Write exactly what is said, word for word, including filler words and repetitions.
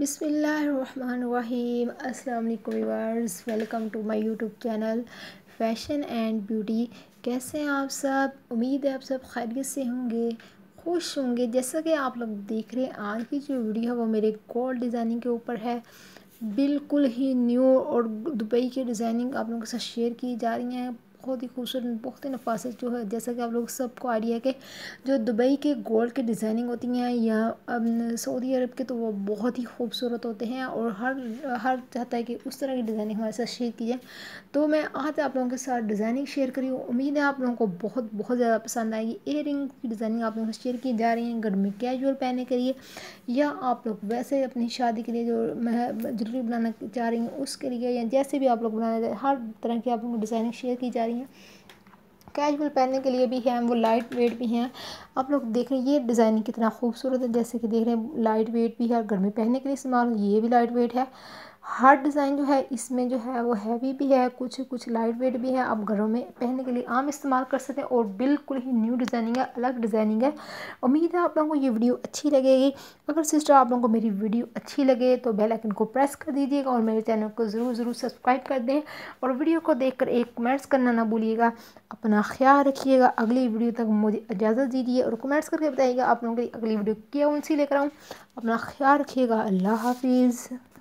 बिस्मिल्लाहिर्रहमानिर्रहीम। अस्सलाम वालेकुम viewers, welcome to my YouTube channel fashion and beauty. कैसे हैं आप सब? उम्मीद है आप सब खैरियत से होंगे, खुश होंगे। जैसा कि आप लोग देख रहे हैं, आज की जो वीडियो है वो मेरे गोल्ड डिज़ाइनिंग के ऊपर है। बिल्कुल ही न्यू और दुबई की डिज़ाइनिंग आप लोगों के साथ शेयर की जा रही हैं। बहुत ही खूबसूरत, बहुत ही नफासत जो है, जैसा कि आप लोग सबको आइडिया है कि जो दुबई के गोल्ड की डिज़ाइनिंग होती हैं या सऊदी अरब के, तो वो बहुत ही खूबसूरत होते हैं और हर हर चाहता है कि उस तरह की डिज़ाइनिंग हमारे साथ शेयर की जाए। तो मैं आज आप लोगों के साथ डिज़ाइनिंग शेयर करी हूँ। उम्मीद है आप लोगों को बहुत बहुत ज़्यादा पसंद आएगी। इयर रिंग की डिज़ाइनिंग आप लोगों से शेयर की जा रही है, घर में कैजुअल पहनने के लिए या आप लोग वैसे अपनी शादी के लिए जो ज्वेलरी बनाना चाह रही हैं उसके लिए, या जैसे भी आप लोग बनाना, हर तरह की आप लोगों को डिज़ाइनिंग शेयर की जा रही है। कैजुअल पहनने के लिए भी हैं, वो लाइट वेट भी हैं। आप लोग देख रहे हैं ये डिज़ाइनिंग कितना खूबसूरत है। जैसे कि देख रहे हैं, लाइट वेट भी है, घर में पहनने के लिए इस्तेमाल, ये भी लाइट वेट है। हर डिज़ाइन जो है इसमें जो है वो हैवी भी है, कुछ कुछ लाइट वेट भी है। आप घरों में पहनने के लिए आम इस्तेमाल कर सकते हैं और बिल्कुल ही न्यू डिज़ाइनिंग है, अलग डिज़ाइनिंग है। उम्मीद है आप लोगों को ये वीडियो अच्छी लगेगी। अगर सिस्टर आप लोगों को मेरी वीडियो अच्छी लगे तो बेल आइकन को प्रेस कर दीजिएगा और मेरे चैनल को ज़रूर ज़रूर सब्सक्राइब कर दें और वीडियो को देखकर एक कमेंट्स करना ना भूलिएगा। अपना ख्याल रखिएगा। अगली वीडियो तक मुझे इजाज़त दीजिए और कमेंट्स करके बताइएगा आप लोगों की अगली वीडियो कौन सी लेकर आऊँ। अपना ख्याल रखिएगा। अल्लाह हाफिज़।